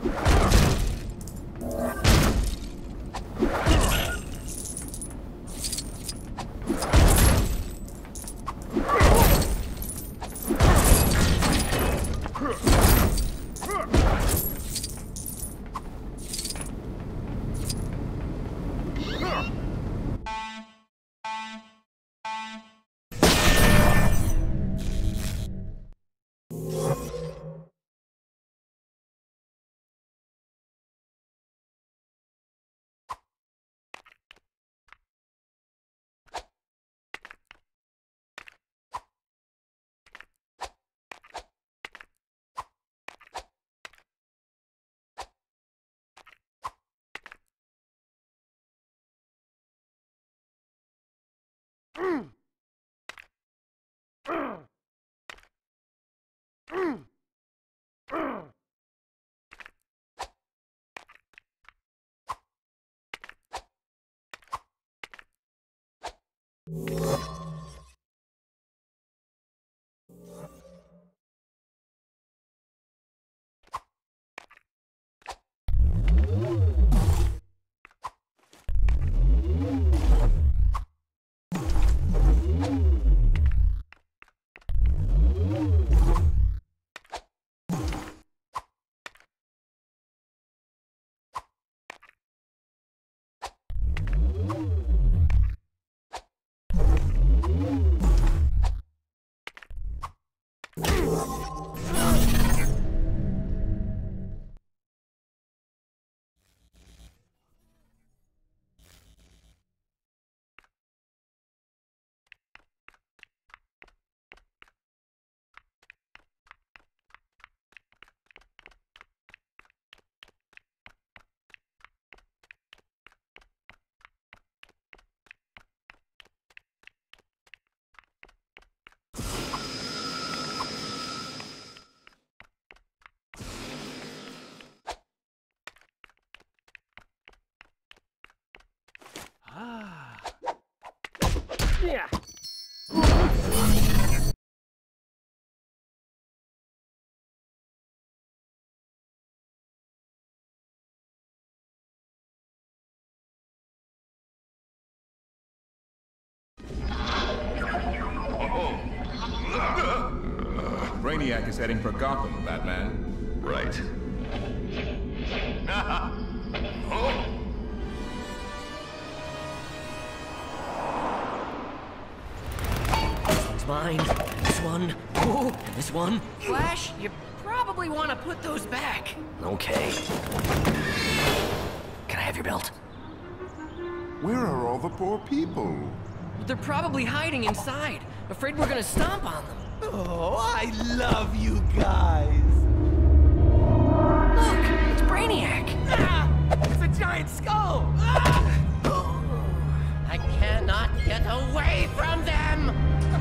Yeah. Brainiac is heading for Gotham, Batman. Right. Oh. This one's mine. This one. Oh, and this one. Flash, you probably want to put those back. Okay. Can I have your belt? Where are all the poor people? They're probably hiding inside. Afraid we're gonna stomp on them. Oh, I love you guys! Look, it's Brainiac. Ah, it's a giant skull! Ah! I cannot get away from them!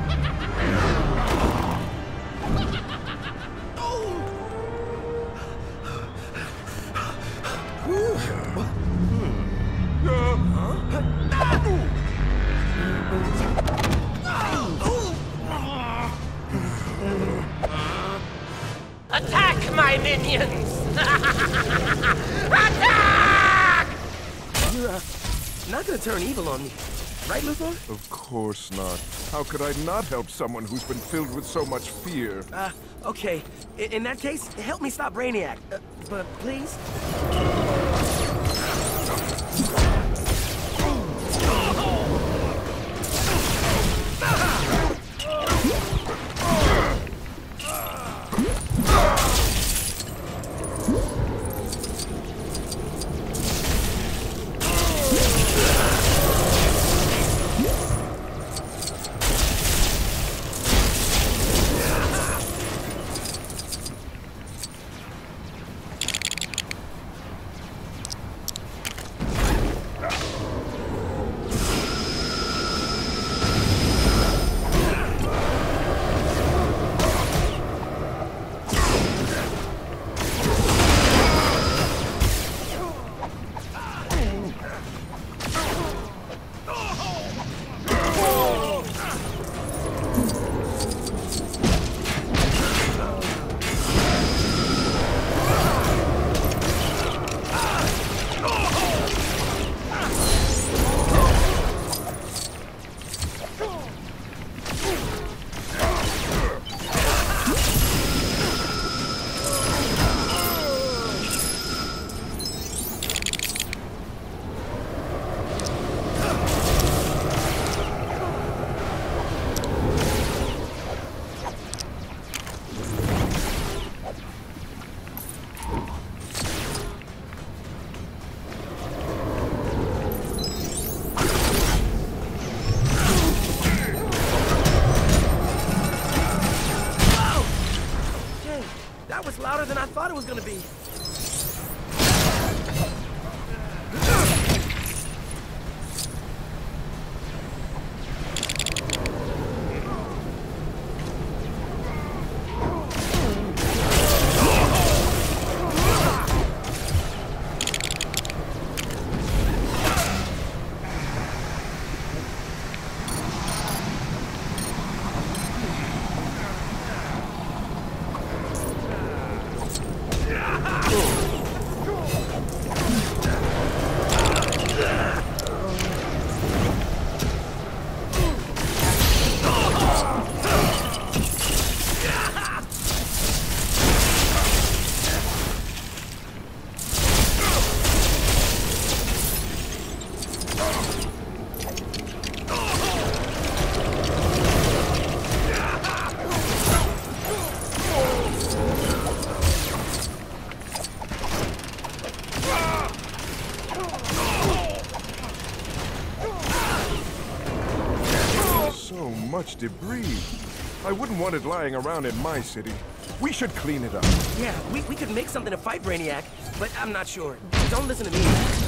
Attack, my minions! Attack! You're not gonna turn evil on me, right, Luthor? Of course not. How could I not help someone who's been filled with so much fear? Okay. In that case, help me stop Brainiac. But please? That was louder than I thought it was gonna be. Much debris. I wouldn't want it lying around in my city. We should clean it up. Yeah, we could make something to fight Brainiac, but I'm not sure. Don't listen to me.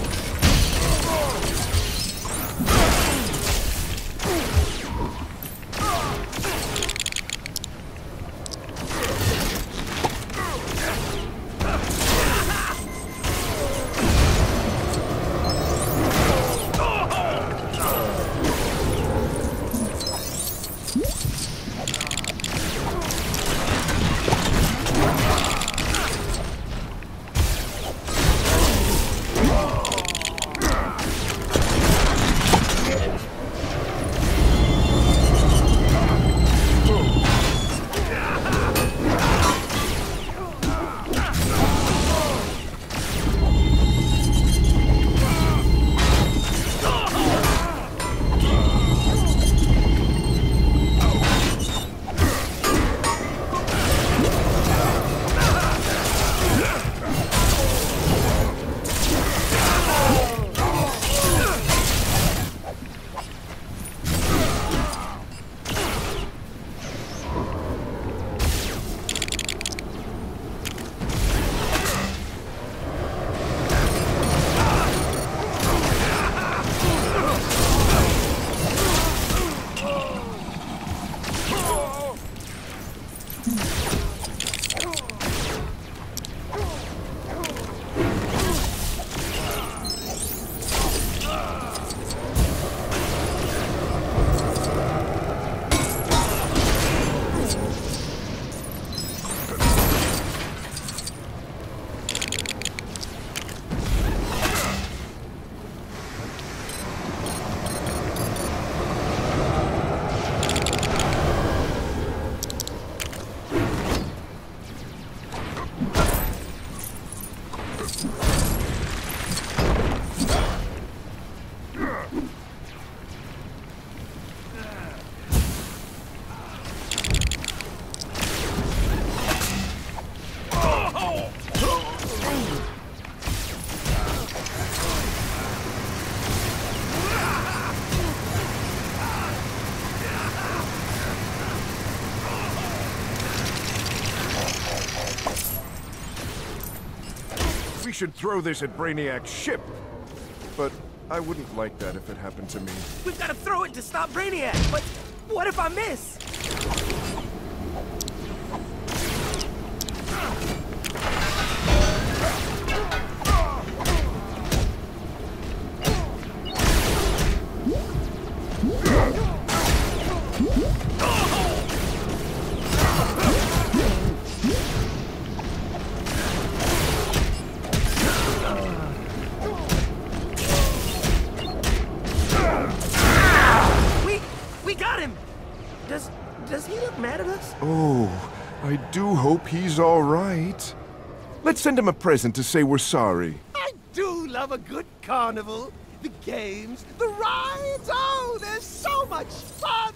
We should throw this at Brainiac's ship. But I wouldn't like that if it happened to me. We've got to throw it to stop Brainiac, but what if I miss? We got him! Does he look mad at us? Oh, I do hope he's all right. Let's send him a present to say we're sorry. I do love a good carnival. The games, the rides, oh, there's so much fun!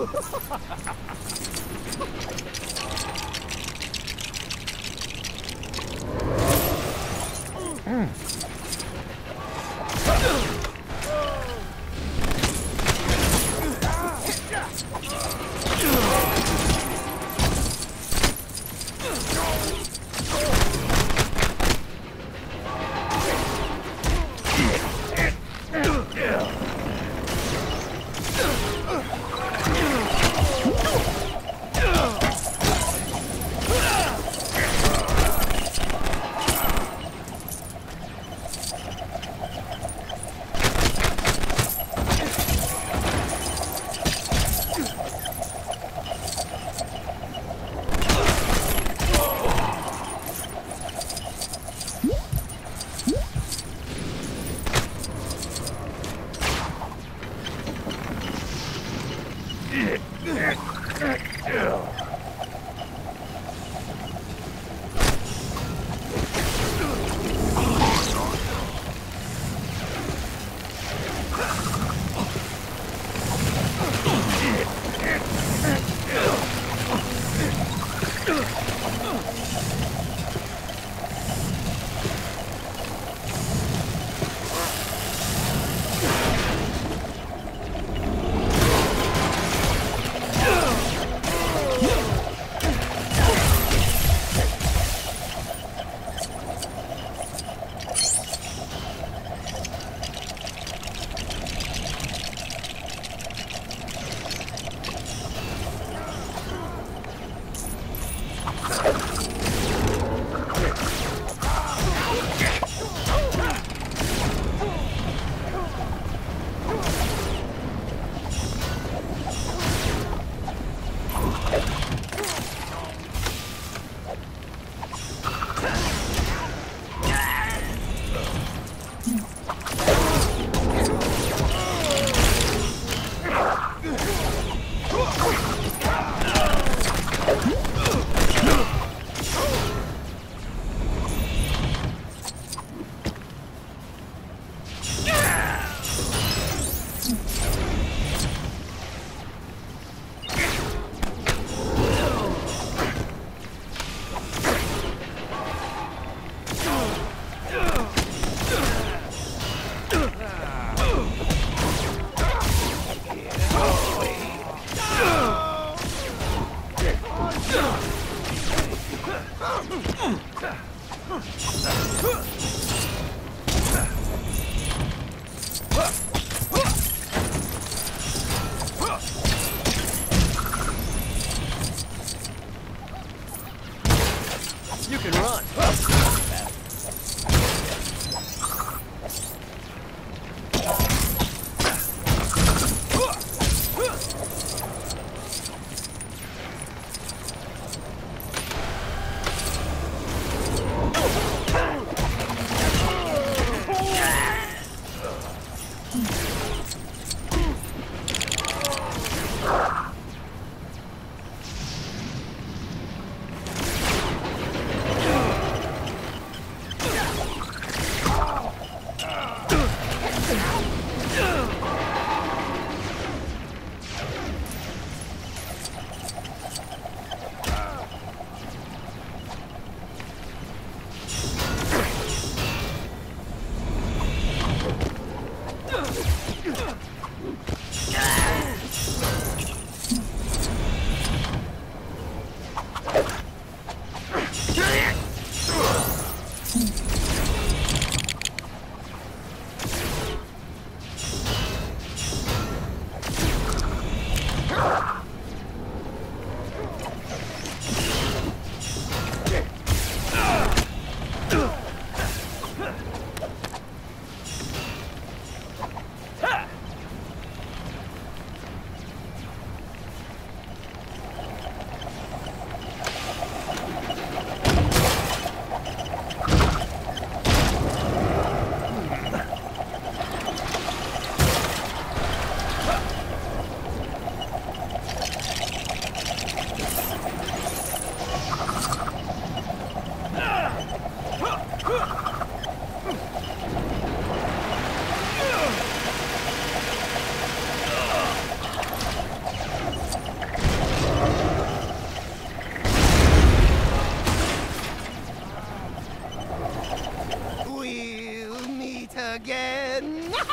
You can run.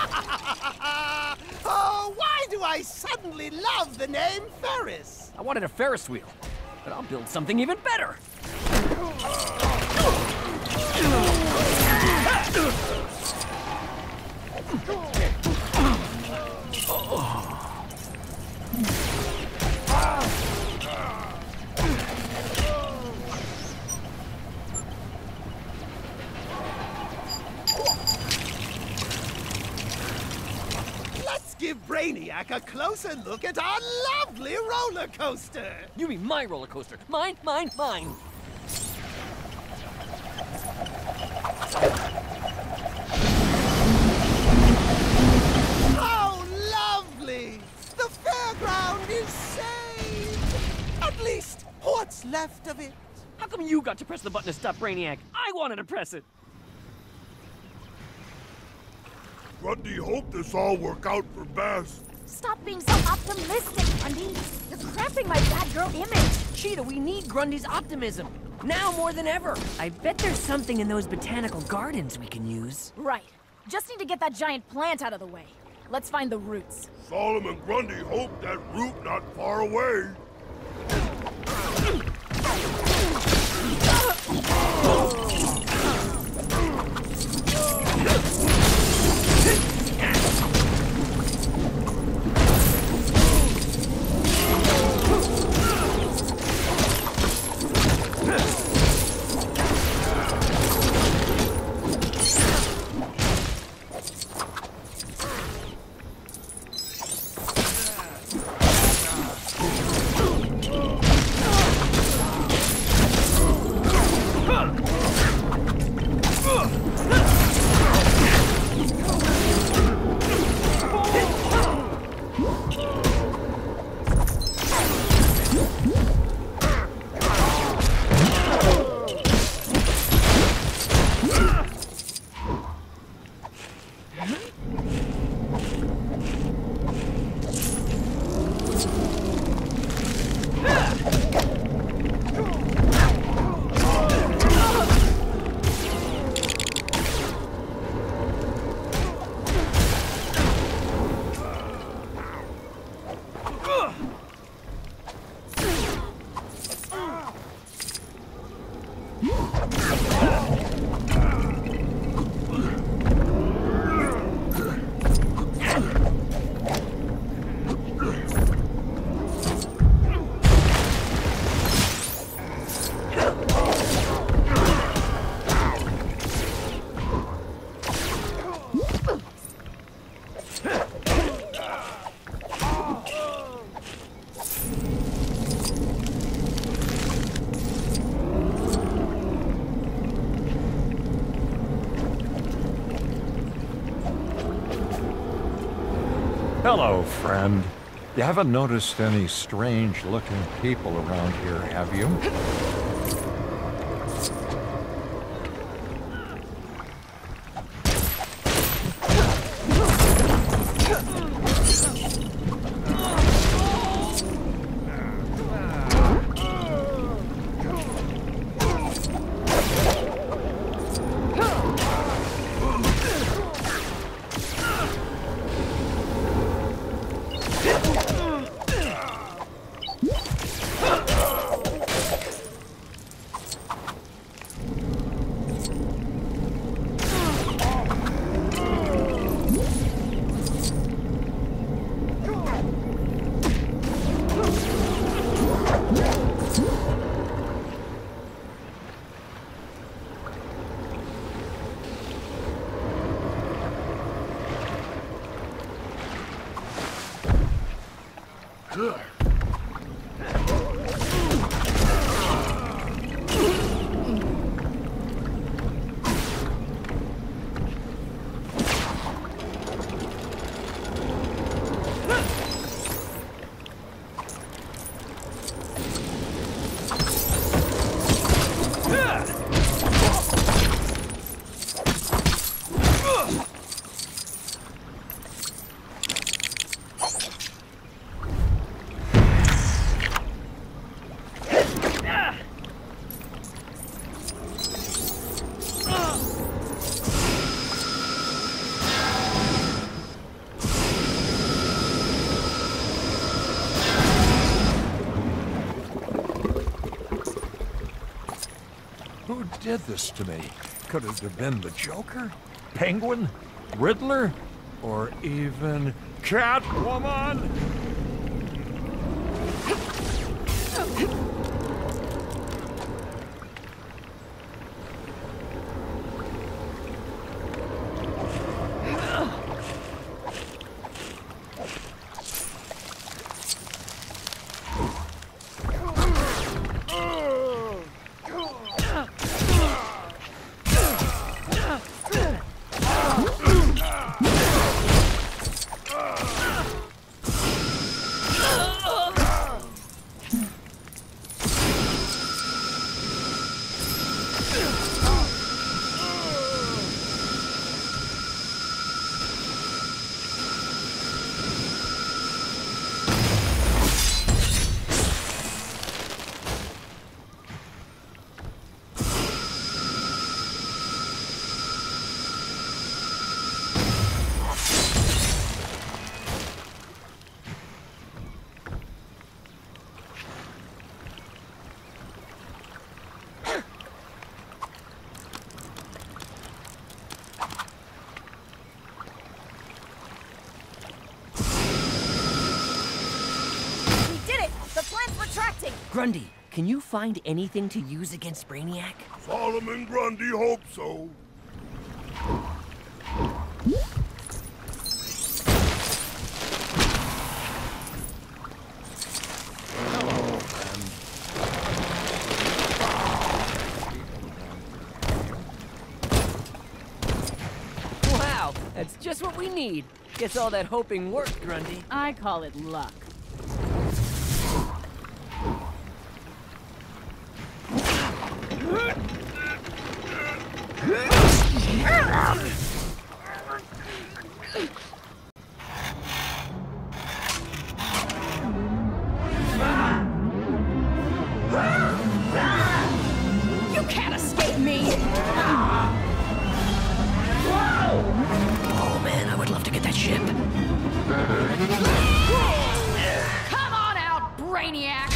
Oh, why do I suddenly love the name Ferris? I wanted a Ferris wheel, but I'll build something even better. Let's give Brainiac a closer look at our lovely roller coaster. You mean my roller coaster? Mine, mine, mine. How lovely! The fairground is saved! At least, what's left of it? How come you got to press the button to stop Brainiac? I wanted to press it. Grundy hoped this all work out for best. Stop being so optimistic, Grundy. You're cramping my bad girl image. Cheetah, we need Grundy's optimism. Now more than ever. I bet there's something in those botanical gardens we can use. Right. Just need to get that giant plant out of the way. Let's find the roots. Solomon Grundy hoped that root not far away. Hello, friend. You haven't noticed any strange-looking people around here, have you? did this to me? Could it have been the Joker? Penguin? Riddler? Or even Catwoman? Grundy, can you find anything to use against Brainiac? Solomon Grundy hopes so. Wow, that's just what we need. Guess all that hoping worked, Grundy. I call it luck. You can't escape me! Oh man, I would love to get that ship. Come on out, Brainiac!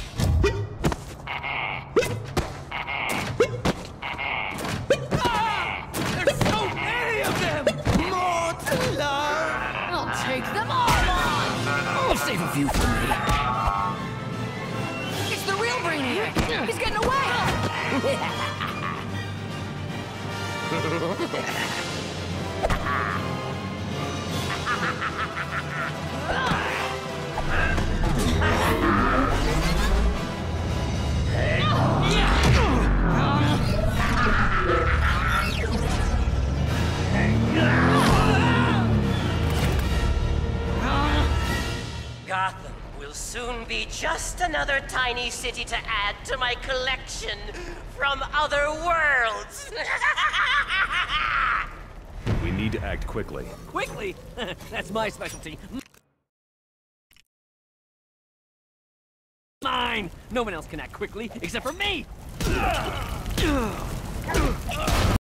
There's so many of them! More to love! I'll take them all on! I'll save a few for me. It's the real Brainiac! He's getting away! Gotham will soon be just another tiny city to add to my collection from other worlds. We need to act quickly. Quickly! That's my specialty. Mine! No one else can act quickly except for me!